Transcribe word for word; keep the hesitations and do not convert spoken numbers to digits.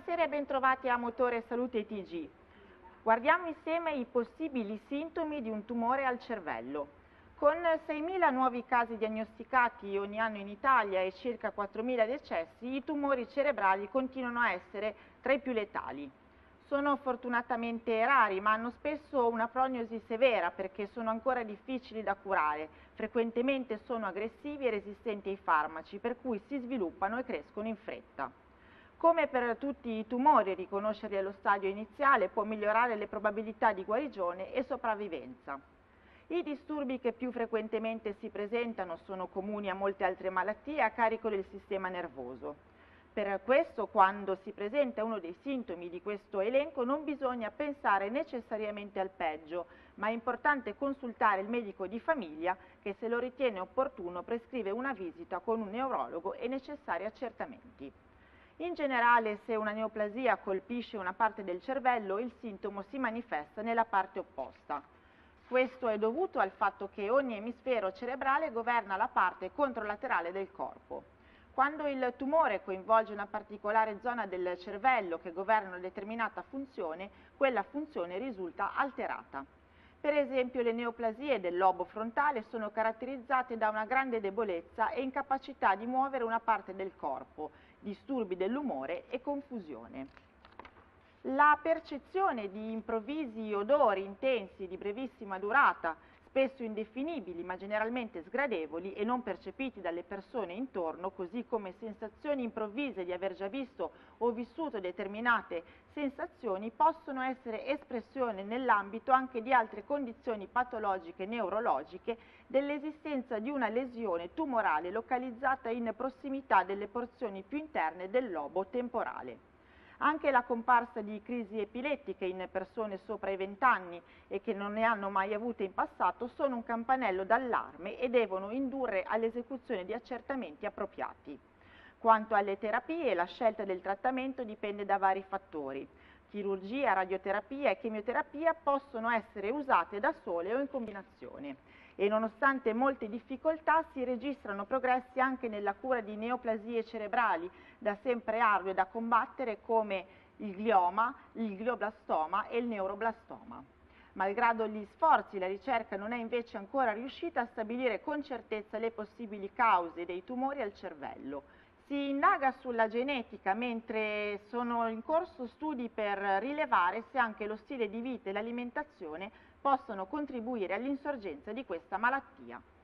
Buonasera e bentrovati a Motore Salute T G. Guardiamo insieme i possibili sintomi di un tumore al cervello. Con seimila nuovi casi diagnosticati ogni anno in Italia e circa quattromila decessi, i tumori cerebrali continuano a essere tra i più letali. Sono fortunatamente rari, ma hanno spesso una prognosi severa perché sono ancora difficili da curare. Frequentemente sono aggressivi e resistenti ai farmaci, per cui si sviluppano e crescono in fretta. Come per tutti i tumori, riconoscerli allo stadio iniziale può migliorare le probabilità di guarigione e sopravvivenza. I disturbi che più frequentemente si presentano sono comuni a molte altre malattie a carico del sistema nervoso. Per questo, quando si presenta uno dei sintomi di questo elenco, non bisogna pensare necessariamente al peggio, ma è importante consultare il medico di famiglia che, se lo ritiene opportuno, prescrive una visita con un neurologo e necessari accertamenti. In generale, se una neoplasia colpisce una parte del cervello, il sintomo si manifesta nella parte opposta. Questo è dovuto al fatto che ogni emisfero cerebrale governa la parte controlaterale del corpo. Quando il tumore coinvolge una particolare zona del cervello che governa una determinata funzione, quella funzione risulta alterata. Per esempio, le neoplasie del lobo frontale sono caratterizzate da una grande debolezza e incapacità di muovere una parte del corpo, disturbi dell'umore e confusione. La percezione di improvvisi odori intensi di brevissima durata, spesso indefinibili ma generalmente sgradevoli e non percepiti dalle persone intorno, così come sensazioni improvvise di aver già visto o vissuto determinate sensazioni, possono essere espressione nell'ambito anche di altre condizioni patologiche neurologiche dell'esistenza di una lesione tumorale localizzata in prossimità delle porzioni più interne del lobo temporale. Anche la comparsa di crisi epilettiche in persone sopra i venti anni e che non ne hanno mai avute in passato sono un campanello d'allarme e devono indurre all'esecuzione di accertamenti appropriati. Quanto alle terapie, la scelta del trattamento dipende da vari fattori. Chirurgia, radioterapia e chemioterapia possono essere usate da sole o in combinazione. E nonostante molte difficoltà si registrano progressi anche nella cura di neoplasie cerebrali, da sempre ardue da combattere, come il glioma, il glioblastoma e il neuroblastoma. Malgrado gli sforzi, la ricerca non è invece ancora riuscita a stabilire con certezza le possibili cause dei tumori al cervello. Si indaga sulla genetica, mentre sono in corso studi per rilevare se anche lo stile di vita e l'alimentazione possono contribuire all'insorgenza di questa malattia.